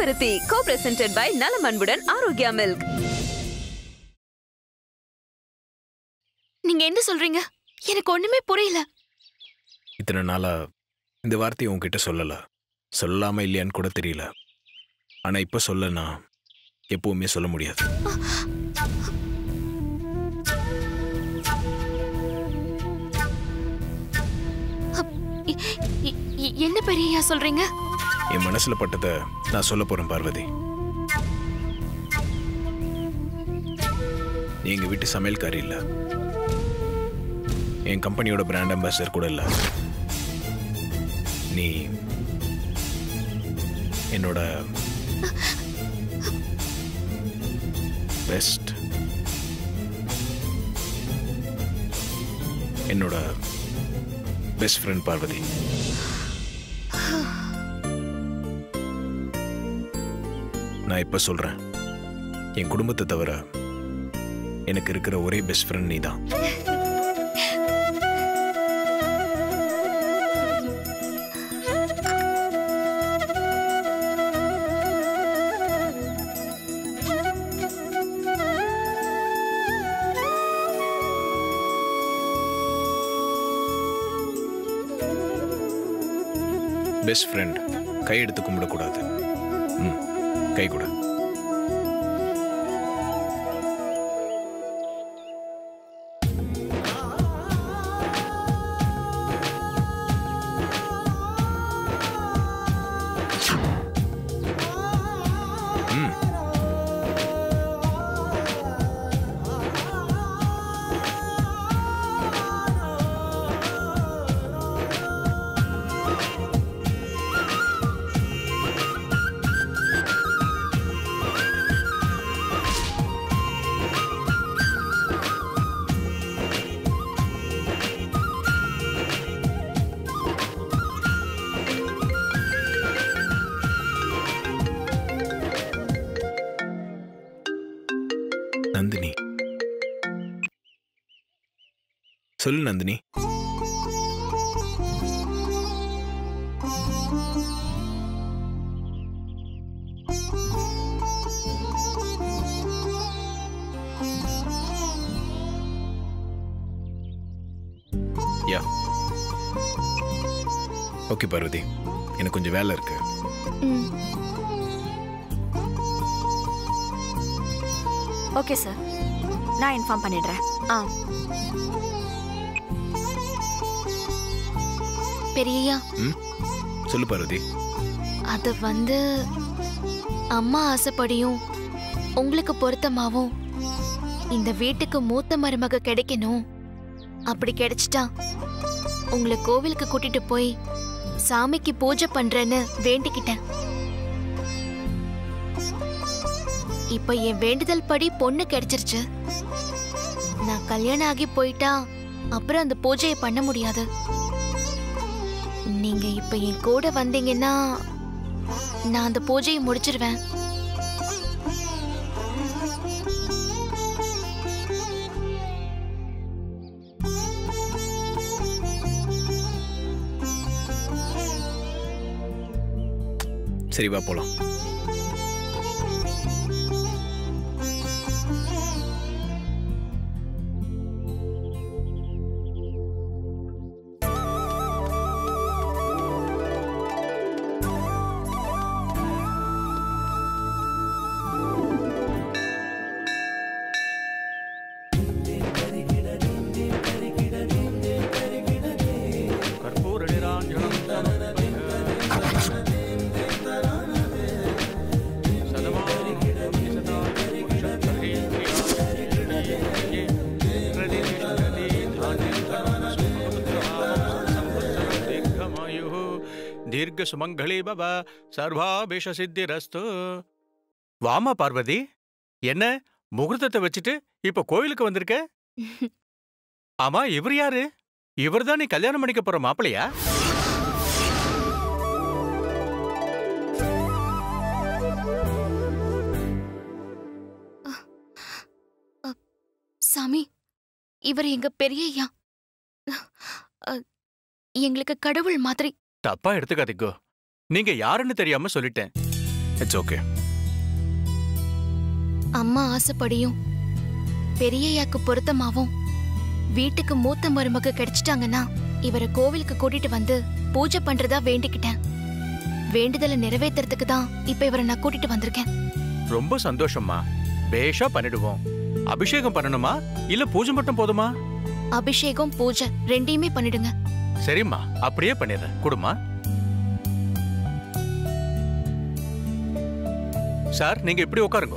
செம்பருத்தி co-presented by நலமன்புடன் Arokya milk. நீங்க என்ன சொல்றீங்க? எனக்கு ஒண்ணுமே புரியல. இத்தனை நாளா இந்த வார்த்தையை உன்கிட்ட சொல்லல. சொல்லாம இல்லையான்னு கூட தெரியல. ஆனா இப்ப சொல்லனா எப்பவுமே சொல்ல முடியாது. என்ன பெரியயா சொல்றீங்க? என் மனசுல பட்டதை நான் சொல்ல போறேன் பார்வதி. நீ எங்க வீட்டு சமையல்காரி இல்ல, என் கம்பெனியோட பிராண்ட் அம்பாசிடர் கூட இல்ல. நீ என்னோட பெஸ்ட், என்னோட பெஸ்ட் ஃப்ரெண்ட் பார்வதி. நான் இப்ப சொல்றேன், என் குடும்பத்தை தவிர எனக்கு இருக்கிற ஒரே பெஸ்ட் ஃப்ரெண்ட் நீதான். பெஸ்ட் ஃப்ரெண்ட் கை எடுத்து கும்பிடக்கூடாது. கை கூட. நந்தினி, சொல்லு நந்தினி. யா ஓகே பார்வதி, எனக்கு கொஞ்சம் வேலை இருக்கு. ஓகே சார், நான் இன்ஃபார்ம் பண்ணிடுறேன். பெரியயா சொல்லு பார்வதி. அது அம்மா ஆசைப்படியும் உங்களுக்கு பொருத்தமாவும் இந்த வீட்டுக்கு மூத்த மருமக கிடைக்கணும். அப்படி கிடைச்சிட்டா உங்களை கோவிலுக்கு கூட்டிட்டு போய் சாமிக்கு பூஜை பண்றேன்னு வேண்டிக்கிட்டேன். இப்ப என் வேண்டுதல் படி பொண்ணு கிடைச்சிருச்சு. நான் கல்யாணம் ஆகி போயிட்டா அப்புறம் அந்த பூஜையை பண்ண முடியாது. நீங்க இப்ப என் கூட வந்தீங்கன்னா நான் அந்த பூஜையை முடிச்சிருவேன். சரி வா போலாம். தீர்க்க சுமங்களே பவ சர்வாபிஷ சித்திரஸ்து. வாமா பார்வதி, என்ன முகூர்த்தத்தை வச்சுட்டு இப்ப கோயிலுக்கு வந்திருக்க? ஆமா, இவர் யாரு? இவர் தான் நீ கல்யாணம் பண்ணிக்க போற மாப்பிளையா? சாமி, இவர் எங்க பெரியய்யா. எங்களுக்கு கடவுள் மாதிரி. தப்பா எடுத்துக்காதீங்கோ, நீங்க யாருன்னு தெரியாம சொல்லிட்டேன். It's okay. அம்மா ஆசைப்படியும் பெரியய்யாக்கு பொருத்தமாவும் வீட்டுக்கு மூத்த மருமக கிடைச்சிட்டாங்கன்னா இவரை கோவிலுக்கு கூட்டிட்டு வந்து பூஜை பண்றதா வேண்டிக்கிட்டேன். வேண்டுதலை நிறைவேத்துறதுக்கு தான் இப்ப இவரை நான் கூட்டிட்டு வந்திருக்கேன். ரொம்ப சந்தோஷம்மா. பேஷா பண்ணிடுவோம். அபிஷேகம் பண்ணணுமா இல்ல பூஜை மட்டும் போதுமா? அபிஷேகம் பூஜை ரெண்டையுமே பண்ணிடுங்க. சரிம்மா, அப்படியே பண்ணிடுறேன். கொடுமா. சார், நீங்க இப்படி உட்காருங்க.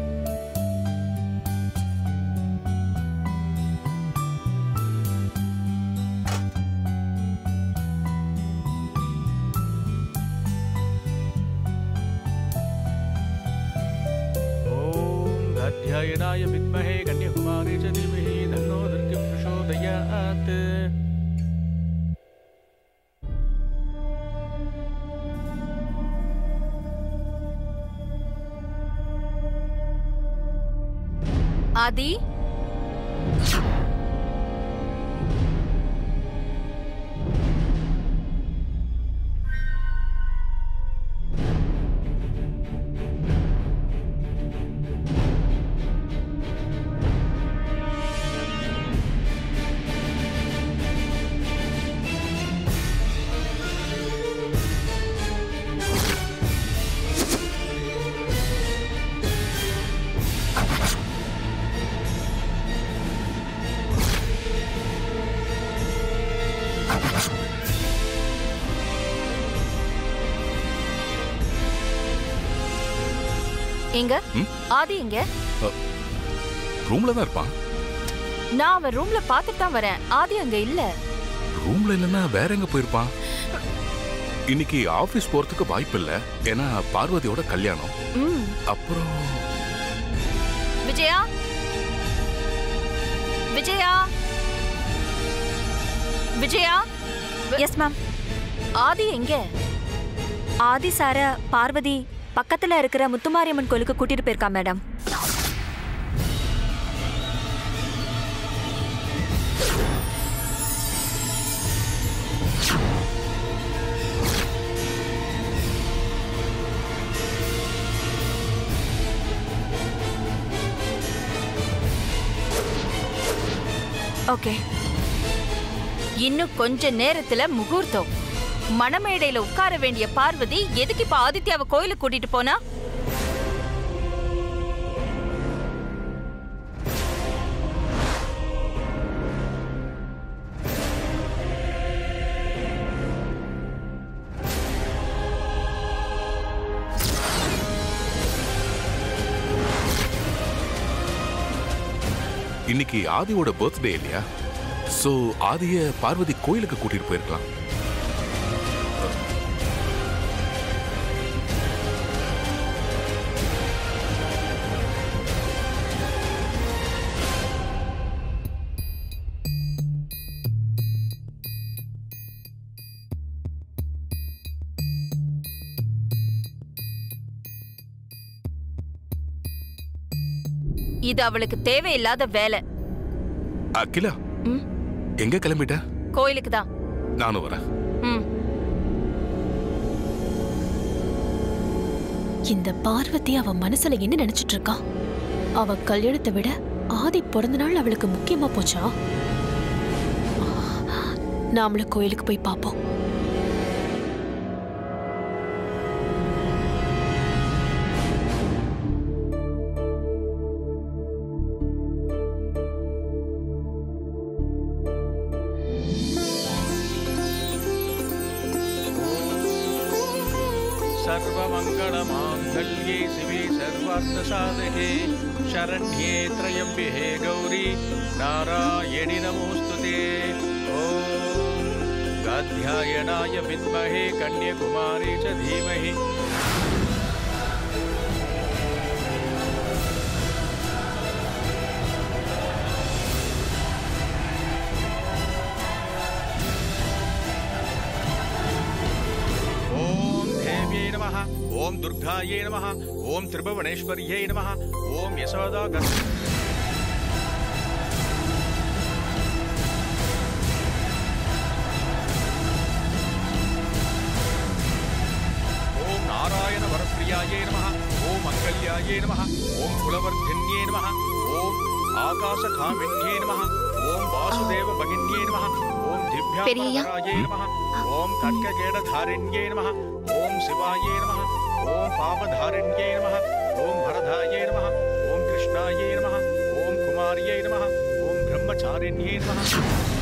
ध्यायनाय विद्महे कन्याकुमारी च धीमहि तन्नो दुर्गः प्रचोदयात्. ஆதி, எங்க ஆதி? எங்க? ரூம்ல தான் இருப்பான். நான் அவன் ரூம்ல பாத்துட்டு தான் வரேன். ஆதி அங்க இல்ல. ரூம்ல இல்லைன்னா வேற எங்க போயிருப்பான்? இன்னைக்கு ஆபீஸ் போறதுக்கு வாய்ப்பு இல்ல, ஏன்னா பார்வதியோட கல்யாணம். அப்புறம் விஜயா, விஜயா, விஜயா. Yes ma'am. ஆதி எங்க? ஆதி சார பார்வதி பக்கத்துல இருக்கிற முத்துமாரியம்மன் கோயிலுக்கு கூட்டிட்டு போயிருக்கா மேடம். ஓகே. இன்னும் கொஞ்ச நேரத்துல முகூர்த்தம். மணமேடையில உட்கார வேண்டிய பார்வதி எதுக்கு இப்ப ஆதித்யாவை கோயிலுக்கு கூட்டிட்டு போனா? இன்னைக்கு ஆதியோட பர்த்டே இல்லையா? சோ ஆதிய பார்வதி கோயிலுக்கு கூட்டிட்டு போயிருக்கலாம். இது அவளுக்கு தேவையில்லாத வேலை. அகிலா, எங்க கிளம்பிட்ட? கோயிலுக்கு தான். நானும் வரேன். இந்த பார்வதி அவ மனசுல என்ன நினைச்சிட்டு இருக்கா? அவ கல்யாணத்தை விட ஆதி பிறந்த நாள் அவளுக்கு முக்கியமா போச்சா? நாமள கோயிலுக்கு போய் பாப்போம். सर्वमङ्गलमाङ्गल्ये शिवे सर्वार्थसाधके शरण्ये त्र्यम्बके गौरी नारायणि नमोऽस्तुते. ॐ कात्यायनाय विद्महे कन्याकुमारी च धीमहि. ओम दुर्गायै नमः. ओम त्रिभुवनेश्वर्यै नमः. ओम यशोदा ओम नारायण वरप्रिय ஐஸ்வர்யாயே நமः ஓம் மங்கல்யாயே நமः ஓம் குலவர்தன்யே நமः ஓம் ஆகாசகாமின்யே நமः ஓம் வாசுதேவ பகின்யே நமः ஓம் திவ்யாபராயே நமः ஓம் கட்ககேடதாரிண்யே நமः ஓம் சிவாயே நமः ஓம் பாபதாரிண்யே நமः ஓம் வரதாயே நமः ஓம் கிருஷ்ணாயே நமः ஓம் குமாரியே நமः ஓம் பிரம்மச்சாரிண்யே நமः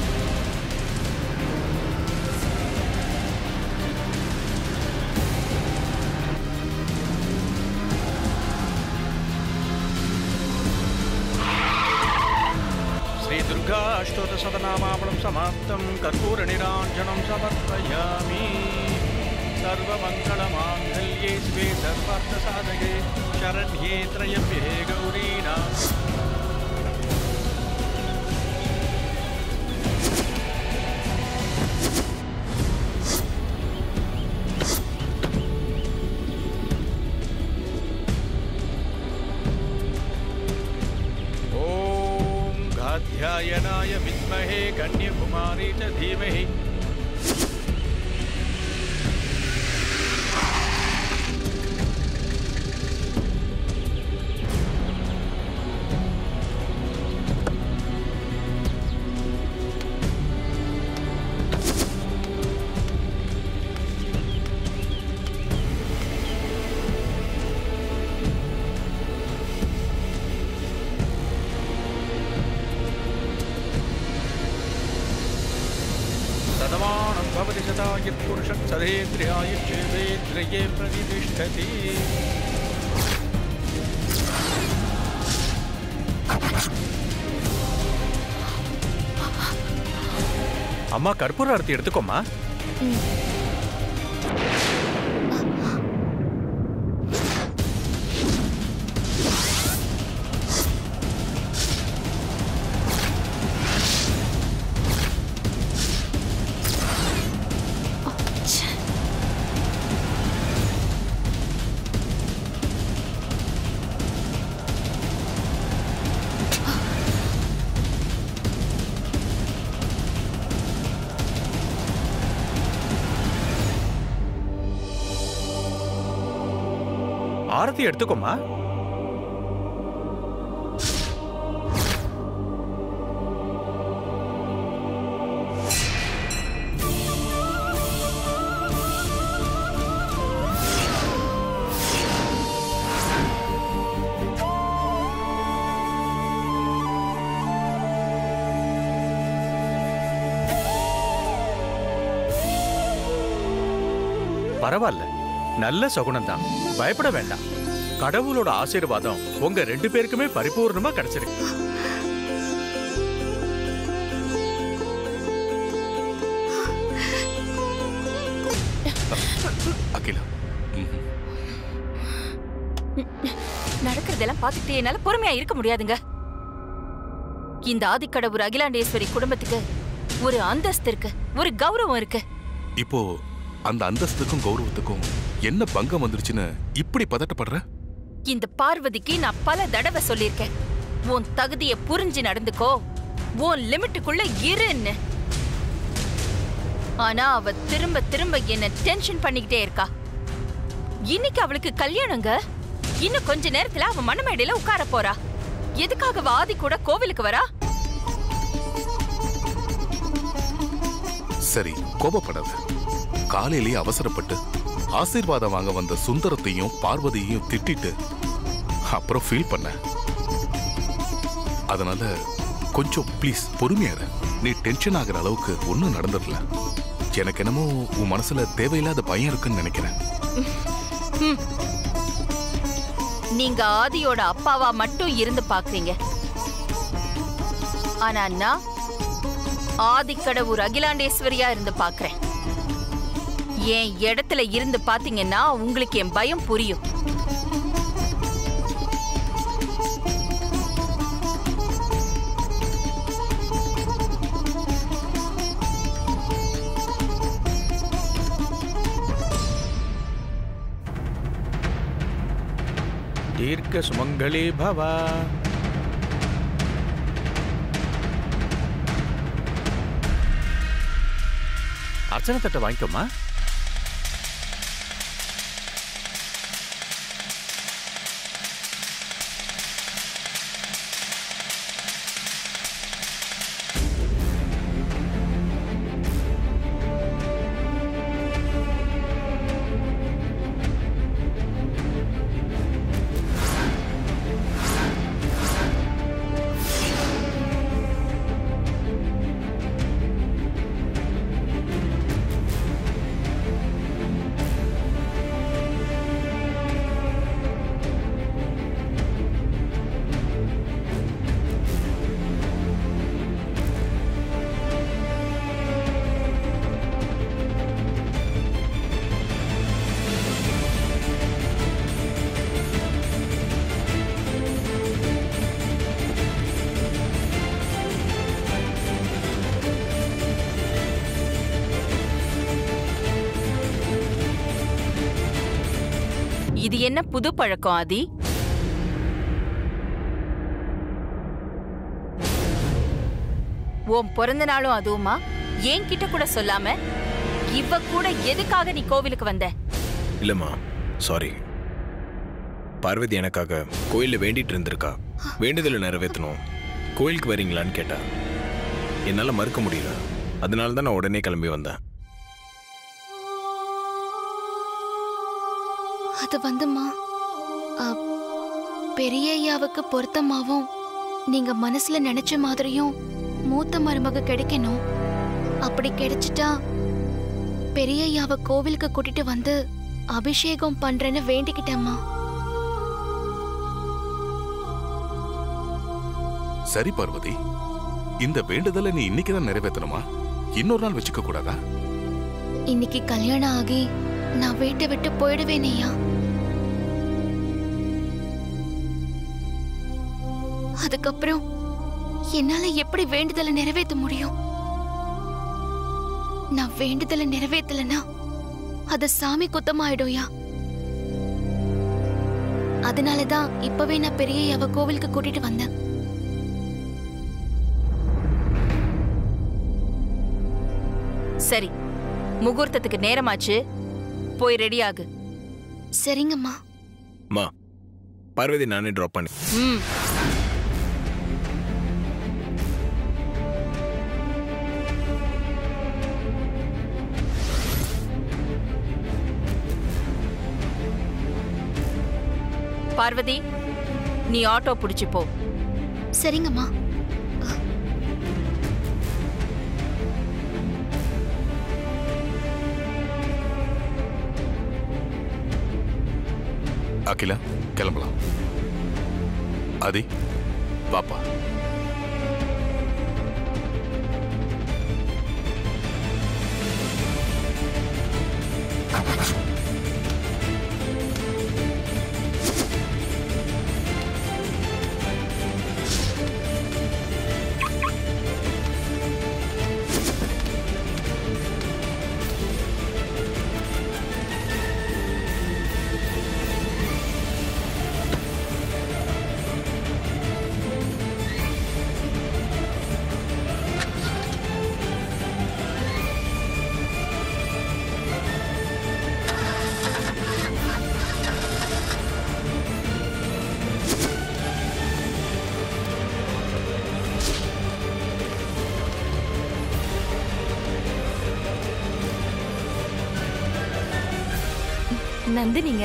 दुर्गा अष्टोदशतनामावलं समाप्तं कर्पूरनिराञ्जनं समर्पयामि सर्वमङ्गलमाङ्गल्ये शिवे सर्वार्थसाधके शरण्ये त्र्यम्बके गौरी ध्यायनाय विद्महे कन्याकुमारी च धीमहि भवति सदा यत्पुरुषः सदेन्द्रियायुष्येवेन्द्रिये प्रतिष्ठति அம்மா கற்பூர ஆரத்தி எடுத்துக்கோமா. ஆரத்தி எடுத்துக்கோமா. பரவாயில்ல, நல்ல சகுனம்தான், பயப்பட வேண்டாம். கடவுளோட ஆசீர்வாதம் உங்க 2 பேருக்குமே பரிபூர்ணமா கிடைச்சிருக்கு. அகிலா, நடக்கிறதெல்லாம் பார்த்துட்டு என்னால பொறுமையா இருக்க முடியாதுங்க. இந்த ஆதிக்கடவுர் அகிலாண்டேஸ்வரி குடும்பத்துக்கு ஒரு அந்தஸ்து இருக்கு, ஒரு கௌரவம் இருக்கு. இப்போ அந்த அந்தஸ்துக்கும் கௌரவத்துக்கும் என்ன பங்கம் வந்துருச்சுன்னு இப்படி பதட்டப்படுற? இந்த பார்வதிக்கு நான் பல தடவை சொல்லியிருக்கேன், உன் தகுதியை புரிஞ்சு நடந்துக்கோ, உன் லிமிட்டுக்குள்ள இருன்னு. ஆனா அவ திரும்ப திரும்ப என்ன டென்ஷன் பண்ணிக்கிட்டே இருக்கா. இன்னைக்கு அவளுக்கு கல்யாணங்க. இன்னும் கொஞ்ச நேரத்துல அவ மணமேடையில உட்கார போறா. எதுக்காக ஆதி கூட கோவிலுக்கு வரா? சரி, கோபப்படாத. காலையிலேயே அவசரப்பட்டு ஆசீர்வாதம் வாங்க வந்த சுந்தரத்தையும் பார்வதியையும் திட்டிட்டு அப்புறம் ஃபீல் பண்ண. அதனால கொஞ்சம் ப்ளீஸ் பொறுமையாரு. நீ டென்ஷன் ஆகிற அளவுக்கு ஒன்றும் நடந்துடல. எனக்கு என்னமோ உன் மனசுல தேவையில்லாத பயம் இருக்குன்னு நினைக்கிறேன். நீங்க ஆதியோட அப்பாவா மட்டும் இருந்து பாக்குறீங்க. ஆனா நான் ஆதிக்கடவுர் அகிலாண்டேஸ்வரியா இருந்து பாக்குறேன். என் இடத்துல இருந்து பாத்தீங்கன்னா உங்களுக்கு என் பயம் புரியும். தீர்க்க சுமங்களே பவா. அர்ச்சனை தட்டை வாங்கிக்கோமா. இது என்ன புது பழக்கம் ஆதி? உன் பிறந்த நாளும் அதுவுமா என்கிட்ட கூட சொல்லாம இவ கூட எதுக்காக நீ கோவிலுக்கு வந்த? இல்லம்மா, சாரி. பார்வதி எனக்காக கோயில்ல வேண்டிட்டு இருந்திருக்கா. வேண்டுதலை நிறைவேற்றணும், கோயிலுக்கு வரீங்களான்னு கேட்டா. என்னால மறுக்க முடியல. அதனால தான் நான் உடனே கிளம்பி வந்தேன். அது வந்துமா, பெரிய ஐயாவுக்கு பொருத்தமாவும் நீங்க மனசுல நினைச்ச மாதிரியும் மூத்த மருமக கிடைக்கணும். அப்படி கிடைச்சிட்டா பெரிய ஐயாவை கோவிலுக்கு கூட்டிட்டு வந்து அபிஷேகம் பண்றேன்னு வேண்டிக்கிட்டேம்மா. சரி பார்வதி, இந்த வேண்டுதலை நீ இன்னைக்குதான் நிறைவேற்றணுமா? இன்னொரு நாள் வச்சுக்க கூடாதா? இன்னைக்கு கல்யாணம் ஆகி நான் வீட்டை விட்டு போயிடுவேனையா. அதுக்கப்புறம் என்னால எப்படி வேண்டுதலை நிறைவேற்ற முடியும்? நான் வேண்டுதலை நிறைவேற்றலனா அது சாமி குத்தமாயிடும்யா. அதனாலதான் இப்பவே நான் பெரிய ஐயாவை கோவிலுக்கு கூட்டிட்டு வந்தேன். சரி, முகூர்த்தத்துக்கு நேரமாச்சு, போய் ரெடி ஆகு. சரிங்கம்மா. மா, பார்வதி நானே ட்ராப் பண்ணி. பார்வதி, நீ ஆட்டோ பிடிச்சு போ. சரிங்கம்மா. அகிலா, கிளம்பலாம். ஆதி, பாப்பா. நந்தினிங்க,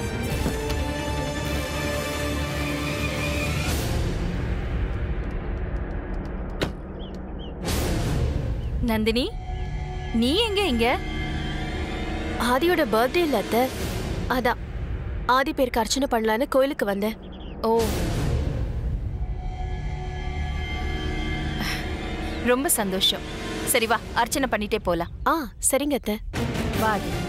நந்தினி, நீ எங்க இங்க? ஆதியோட பர்த்டே இல்ல அத்தை, அதான் ஆதி பேருக்கு அர்ச்சனை பண்ணலான்னு கோயிலுக்கு வந்தேன். ஓ, ரொம்ப சந்தோஷம். சரி வா, அர்ச்சனை பண்ணிட்டே போலாம். சரிங்க அத்தை. வா ஆதி.